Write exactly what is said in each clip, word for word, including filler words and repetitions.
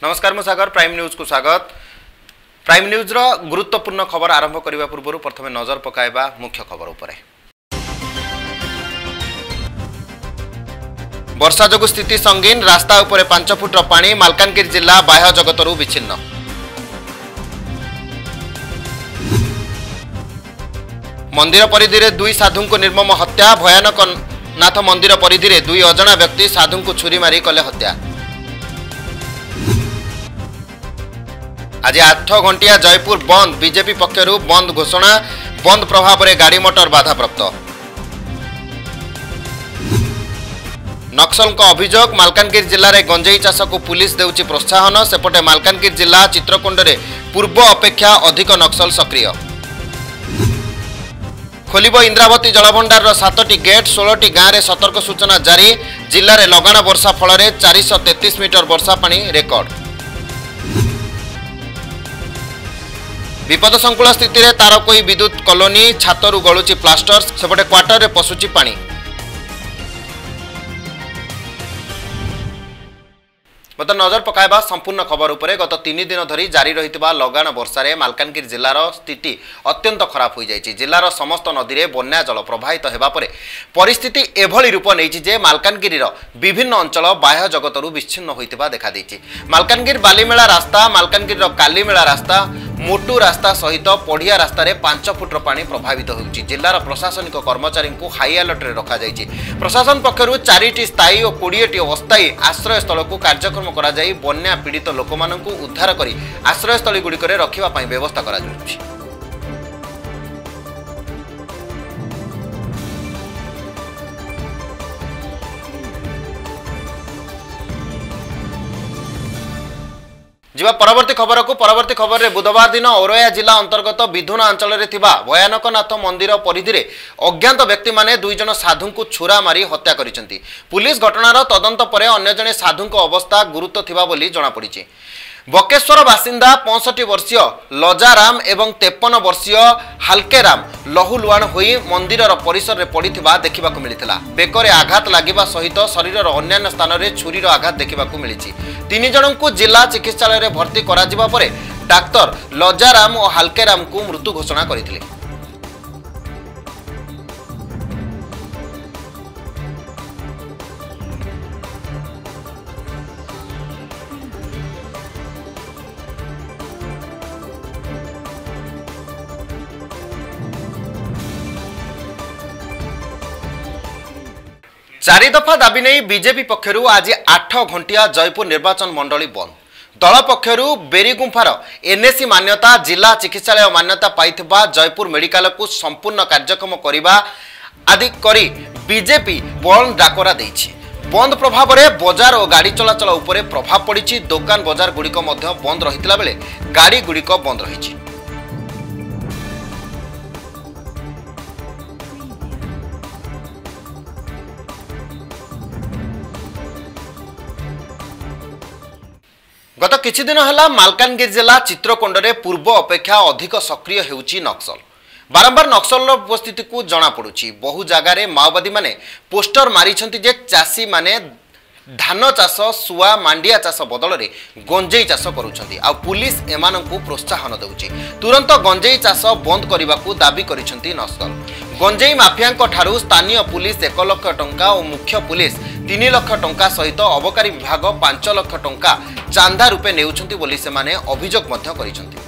नमस्कार मु सागर prime news को स्वागत। प्राइम न्यूज रो गुरुत्वपूर्ण खबर आरंभ करने पूर्व प्रथम नजर पकाइबा मुख्य खबर उपरे। वर्षा जोगु स्थिति संगीन, रास्ता उपरे पांच फुट पानी, मालकानगिरी जिला बाह्य जगतरू विच्छिन्न। मंदिर परिधि रे दुई साधु को निर्मम हत्या, भयानक नाथ मंदिर परिधि रे दुई अजणा व्यक्ति साधु को छुरी मारी कले हत्या। आज आठ घंटिया जयपुर बंद, बीजेपी पक्षर बंद घोषणा, बंद प्रभाव में गाड़ी मोटर बाधाप्राप्त। नक्सल अभियोग, मालकानगिरी जिले में गंजेई चाष को पुलिस देउची प्रोत्साहन, सेपटे मालकानगिरी जिला चित्रकोंड में पूर्व अपेक्षा अधिक नक्सल सक्रिय। खोलिब इंद्रावती जलभंडार सातटी गेट, षोलटी गाँव में सतर्क सूचना जारी, जिले में लगाण वर्षा फल चार सौ तेतीस मीटर वर्षा पानी रेकर्ड। विपद संकुल स्थिति रे तारकोई विद्युत कॉलोनी, छातरू गलुची प्लास्टर, सेपटे क्वार्टर रे पशुची पानी। मत नजर पकाइबा संपूर्ण खबर उपरे। गत तीन दिन धरी जारी रहितबा लगाण वर्षा रे मालकानगिरी जिलार स्थिति अत्यंत खराब हो जाइछि। जिलार समस्त नदी रे बन्या जल प्रवाहित हेबा परे परिस्थिति एभली रूप नैछि जे मालकानगिरी विभिन्न अंचल बाह्य जगतरू विच्छिन्न होइतबा देखा दैछि। मालकानगिरी बालीमेला रास्ता, मालकानगिरी कालीमेला रास्ता, मोटू रास्ता सहित पढ़िया रास्ता रे पांच फुट पानी प्रभावित होउछि। जिलार प्रशासनिक कर्मचारी को हाई अलर्ट रे रखा जाइछि। प्रशासन पक्षरु चारिटी स्थायी और कोड़ीएटी अस्थायी आश्रय स्थल को कार्यक्रम करा जाई बन्या पीड़ित लोक माननकु उद्धार करी आश्रय स्थल गुड़िक रखिबा पई व्यवस्था करा जाउछि। जीवा परवर्ती खबर को। परवर्ती खबर रे बुधवार दिन औरया जिला अंतर्गत विधुना अंचल रे थिबा भयानक नाथ मंदिर परिधि रे अज्ञात व्यक्ति माने दुई जन साधु को छुरा मारी हत्या करिसेंती। पुलिस घटनार तदंत परे अन्य जने साधु को अवस्था गुरुतर थिबा बोली जणा पड़िछि। बकेश्वर बासिंदा पैंसठ वर्षीय लजाराम एवं तेपन वर्षीय हालकेराम लहुलुआण होई मंदिर परिसर में पड़िथिबा देखिबाकू मिलिथिला। बेकरे आघात लागिबा सहित शरीर अन्य स्थान में छुरीर आघात देखिबाकू मिलिछि। तीन जनंकु जिला चिकित्सालय रे भर्ती करा जिबा परे डाक्तर लजाराम और हालकेराम को मृत्यु घोषणा करथिले। चारि दफा दाबी नहीं बीजेपी पक्षरु आज आठ घंटिया जयपुर निर्वाचन मंडली बंद। दल पक्षरु बेरीगुंफार एनएसी मान्यता, जिला चिकित्सालय मान्यता पाइथिबा जयपुर मेडिकल को संपूर्ण कार्यक्रम करिबा आदि करी बीजेपी बंद डाकरा देइछि। बंद प्रभाव में बजार और गाड़ी चलाचल उपरे प्रभाव पड़िछि। दुकान बजार गुड़िक मध्य बंद रहितला बेले गाड़ी गुड़िक बंद रहिछि। गत किछि दिन हला मालकानगिरी जिला चित्रकोंड रे पूर्व अपेक्षा अधिक सक्रिय हेउची नक्सल। बारंबार नक्सल उपस्थिति को जना पड़ुछि। बहु जगह रे माओवादी माने पोस्टर मारिछंती जे चासी माने धान चाष, सुआ, मांडिया चाष बदल रे गंजेई चाष करूछंती आ पुलिस एमानंकु प्रोत्साहन देउछि। तुरंत गंजेई चाष बंद करबाकू दाबी करिछंती नक्सल। गंजेई माफियांक ठारू स्थानीय पुलिस एक लाख टंका और मुख्य पुलिस तीन लाख टंका सहित अबकारी विभाग पांच लाख टंका चांदा रूपे नेउछंती बोली से माने अभियोग मध्य करिछंती।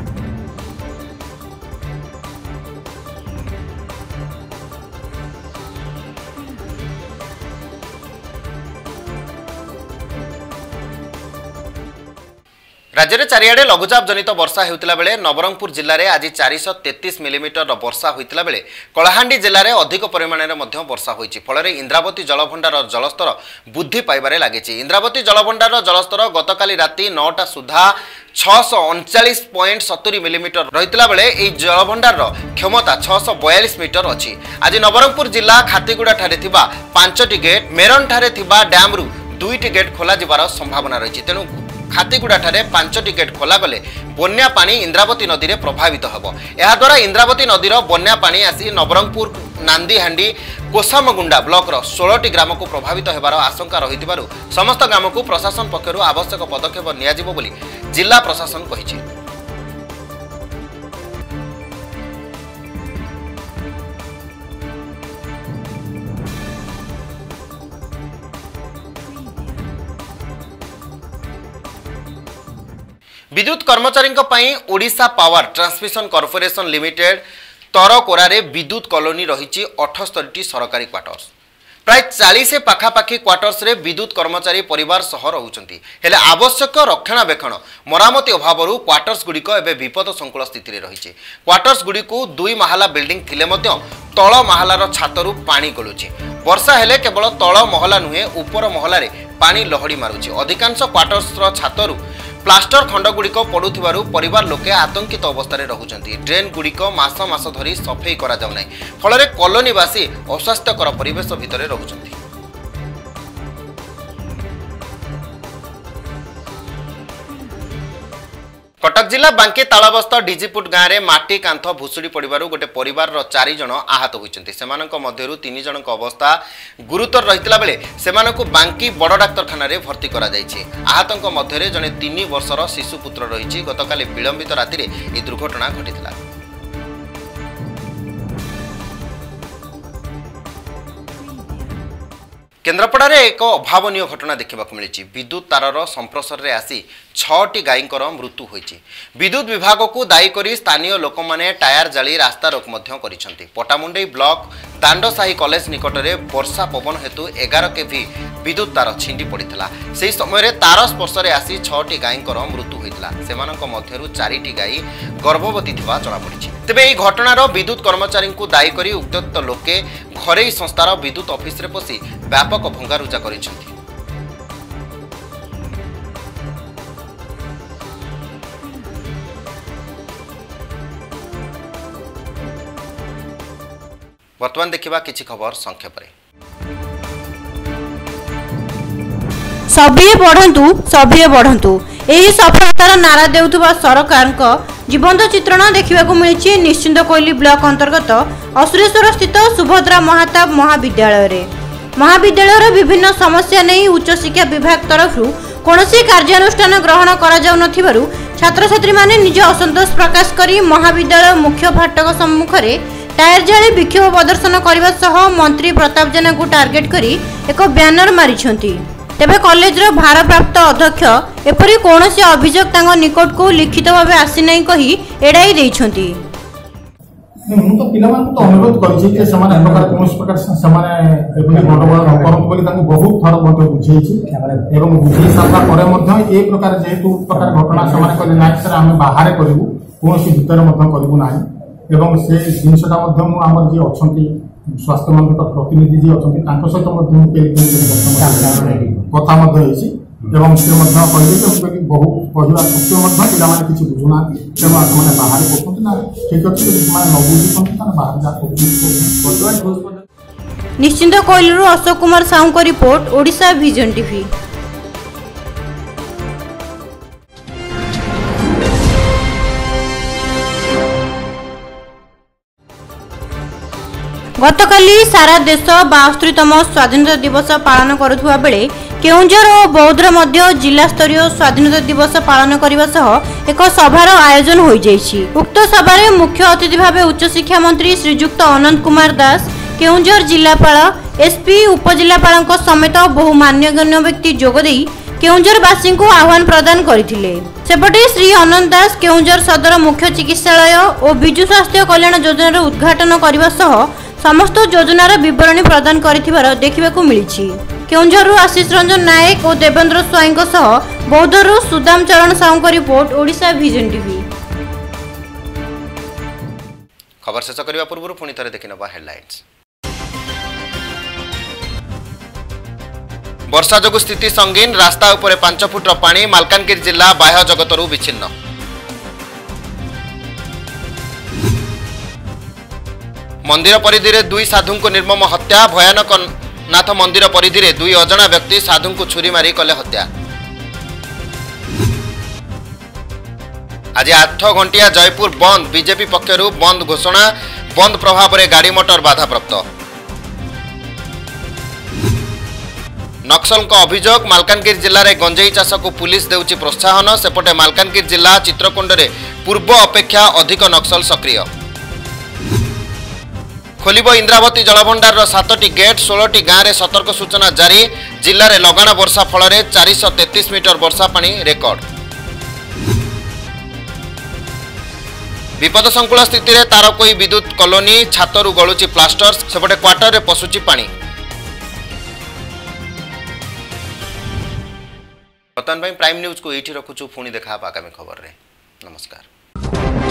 राज्य में चारिआडे लघुचाप जनित वर्षा होता बेले नवरंगपुर जिले में आज चार सौ तेतीस मिलीमीटर वर्षा होता बेले कलाहांडी जिले में अधिक परिमाण में वर्षा होती। फल इंद्रावती जलभंडार जलस्तर वृद्धि पाइबारे लगी। इंद्रावती जलभंडार जलस्तर गतकाली राति नौटा सुधा छःश अणचाश पॉइंट सतुरी मिलीमीटर रही बेले यह जलभंडार क्षमता छःश बयालीस मीटर अच्छी। आज नवरंगपुर जिला खातीगुड़ा ठारे थिबा पांचटी गेट, मेरन ठारे थिबा डैम रु दुईटी गेट खोल जिबार संभावना रही। तेणु खातीगुड़ा ठारे पांचटी गेट खोला गले बन्या पानी इंद्रावती नदी में प्रभावित होब। यह द्वारा इंद्रावती नदीर बन्या पानी आसी नवरंगपुर नांदीहांडी कोसामगुंडा ब्लॉक षोल टी ग्राम को प्रभावित होबार आशंका रही समस्त ग्राम को प्रशासन पक्षर आवश्यक पदक्षेप नियाजिबो बोली जिला प्रशासन कहिछि। विद्युत कर्मचारी Odisha power transmission corporation limited तरकोरारे विद्युत कॉलोनी रही अठस्तरी टी सरकारी क्वार्टर्स प्राय चालीस पाखापाखि क्वार्टर्स रे विद्युत कर्मचारी परिवार सह रहउचंती हेले आवश्यक रक्षणाबेक्षण मरामती अभाव क्वार्टर्स गुड़िक एवं विपद संकुल स्थिति रही क्वार्टर्स गुड़िक दुई महला बिल्डिंग थिले मध्य तल महलार छातरू पानी गलुची वर्षा हेले केवल तल महला नुहे उपर महला रे पानी लहड़ी मारुची अधिकांश क्वार्टर्स छातरू प्लास्टर खंड गुड़िक पड़ुथिबारु परिवार लोके आतंकित अवस्था रहुचंती ड्रेन गुड़िक मास मास धरी सफेई करा जाउ नै फल रे कॉलोनीवासी अस्वास्थ्यकर परिवेश भितर रहुचंती। कटक जिला बांके तालबस्थ डिजिपुट गाँव में माटी कांथ भुशुड़ी पड़ू गोटे परिवार चार जन आहत होती से तीन जन अवस्था गुरुतर रही बेले से बांकी बड़ डाक्तखाना भर्ती करा आहतों मध्य जड़े तीन वर्षर शिशुपुत्र रही गतकाली विलंबित राति यह दुर्घटना घटी। केन्द्रापड़ा रे एक अभावनीय घटना देखा मिली विद्युत तारर संप्रसर रे आसी छटी गाईंकर मृत्यु होईची। विद्युत विभाग को दायी करी स्थानीय लोक माने टायर जाली रास्ता रोक मध्य करिसेंती। पटामुंडई ब्लॉक दांडसाही कॉलेज निकट में वर्षा पवन हेतु एगार केवी विद्युत तार छिंडी पड़ता से समय तार स्पर्श में आसी छटी गाईंकर मृत्यु होता सेमानंक मध्यरु चारिटी गाई गर्भवती थिबा जଣା पड़िछि। तेबे एही घटनार विद्युत कर्मचारी को दायी करी उक्त लोके घरेई संस्थार विद्युत ऑफिस रे पसी व्यापक भंगारुजा करिसेंती। वर्तमान देखिबा किछि खबर संक्षेप रे। सभिए बढ़ंतु सभिए बढ़ंतु एही सफलतार नारा देउथबा सरकार को जीवंत चित्रण देखा मिली निश्चिंत कोइली ब्लॉक अंतर्गत असुरेश्वर स्थित सुभद्रा महाताब महाविद्यालय रे। महाविद्यालय विभिन्न समस्या नहीं उच्च शिक्षा विभाग तरफ कौनसी कार्यानुष्ठान ग्रहण करा जाउ नथिबारु छात्र छात्री माने निज असंतोष प्रकाश करी महाविद्यालय मुख्य फाटक सम्मुख रे टायर जाली विक्षोभ प्रदर्शन करने सह मंत्री प्रताप जेना को टार्गेट करी एक ब्यानर मारिछंती। तेबे कॉलेज रो भारप्राप्त अध्यक्ष एपरि कोनोसी अभियोग तांग निकट को लिखित भाबे आसी नै कही एडाई दैछंती। ମୁଁ ତ ପିଲାମାନଙ୍କୁ ତ ଅନୁରୋଧ କରିଛି ଯେ ସେମାନେ ଏ ପ୍ରକାର କୌଣସି ପ୍ରକାର ସେମାନେ ଏଭଳି ଗଣ୍ଡଗୋଳ ନ କରନ୍ତୁ ବୋଲି ତାଙ୍କୁ ବହୁତ ଥର ମଧ୍ୟ ବୁଝେଇଛି ଏବଂ ବୁଝେଇ ସାରିଲା ପରେ ମଧ୍ୟ ଏ ପ୍ରକାର ଯେହେତୁ ପ୍ରକାର ଘଟଣା ସେମାନେ କହିଲେ ନାହିଁ ସାର୍ ଆମେ ବାହାରେ କରିବୁ କୌଣସି ଭିତରେ ମଧ୍ୟ କରିବୁ ନାହିଁ ଏବଂ ସେ ଜିନିଷଟା ମଧ୍ୟ ମୁଁ ଆମର ଯିଏ ଅଛନ୍ତି ସ୍ୱାସ୍ଥ୍ୟ ମନ୍ତ୍ରୀଙ୍କ ପ୍ରତିନିଧି ଯିଏ ଅଛନ୍ତି ତାଙ୍କ ସହିତ ମଧ୍ୟ ମୁଁ କଥା ମଧ୍ୟ ହେଇଛି ଏବଂ ସେ ମଧ୍ୟ କହିଲେ ଯେ ବହୁ କହିବା ସତ୍ତ୍ୱେ ମଧ୍ୟ ପିଲାମାନେ କିଛି ବୁଝୁନାହାନ୍ତି ତେଣୁ ସେମାନେ ବାହାରେ କରୁଛନ୍ତି ନା ଠିକ୍ ଅଛି ଯଦି ସେମାନେ ନ ବୁଝୁଛନ୍ତି ତାହେଲେ ବାହାରେ ଯାହା କରୁଛନ୍ତି। निश्चिंत कोइलरू अशोक कुमार साहू को रिपोर्ट ओडिशा विजन टीवी। गतकाली सारा देश बास्तरीतम स्वाधीनता दिवस पालन करुवा बेले केउंझर और बौद्धर मध्य जिला स्तरीय स्वाधीनता दिवस पालन करने सह एक सभार आयोजन हो जाइछि। उक्त सभार मुख्य अतिथि भाव उच्च शिक्षा मंत्री श्रीजुक्त अनंत कुमार दास केउंझर जिलापाल एसपी उपजिलापाल समेत बहु मान्यगण्य व्यक्ति जोगदे केउंझरवासी को आह्वान प्रदान करथिले। सेपटे श्री अनंत दास केउंझर सदर मुख्य चिकित्सालय और विजु स्वास्थ्य कल्याण योजनार उद्घाटन करने सह समस्त योजनार विवरणी प्रदान करिथिबार देखिबाकू मिलिछि। केउंझरु आशीष रंजन नायक और देवेंद्र स्वाई सह बौद्धरु सुदाम चरण साहू को रिपोर्ट ओडिशा विजन टीवी। खबर शेष करबा पूर्व पुणी थरे देखिनबा हेडलाइंस। वर्षा जोगु स्थिति संगीन रास्ता उपरे पांच फुट पानी मालकानगिरी जिला बाह्य जगतरु विच्छिन्न। मंदिर परिधि रे दुई साधु को निर्मम हत्या भयानक नाथ मंदिर परिधि रे दुई अजଣା व्यक्ति साधु को छुरी मारी कले हत्या। आज आठ घंटिया जयपुर बंद बीजेपी पक्षरु बंद घोषणा बंद प्रभाव में गाड़ी मोटर बाधाप्राप्त। नक्सल अभियोग मालकानगिरी जिले में गंजेई चाष को पुलिस देउची प्रोत्साहन। सेपटे मालकानगिरी जिला चित्रकुंड में पूर्व अपेक्षा अधिक नक्सल सक्रिय। खोलिब इंद्रावती जलभंडार सातटी गेट षोलटी गाँव में सतर्क सूचना जारी। जिले में लगाण वर्षा फल चार सौ तेतीस मीटर वर्षा पानी रेकर्ड। विपद संकुल स्थित में तारकोई विद्युत कॉलोनी छातरू गलुची प्लास्टर। सेपटे क्वार्टर में पशुची पानी। बर्तमान प्राइम न्यूज को ये रखुचु पुणी देखा आगामी खबर रे। नमस्कार।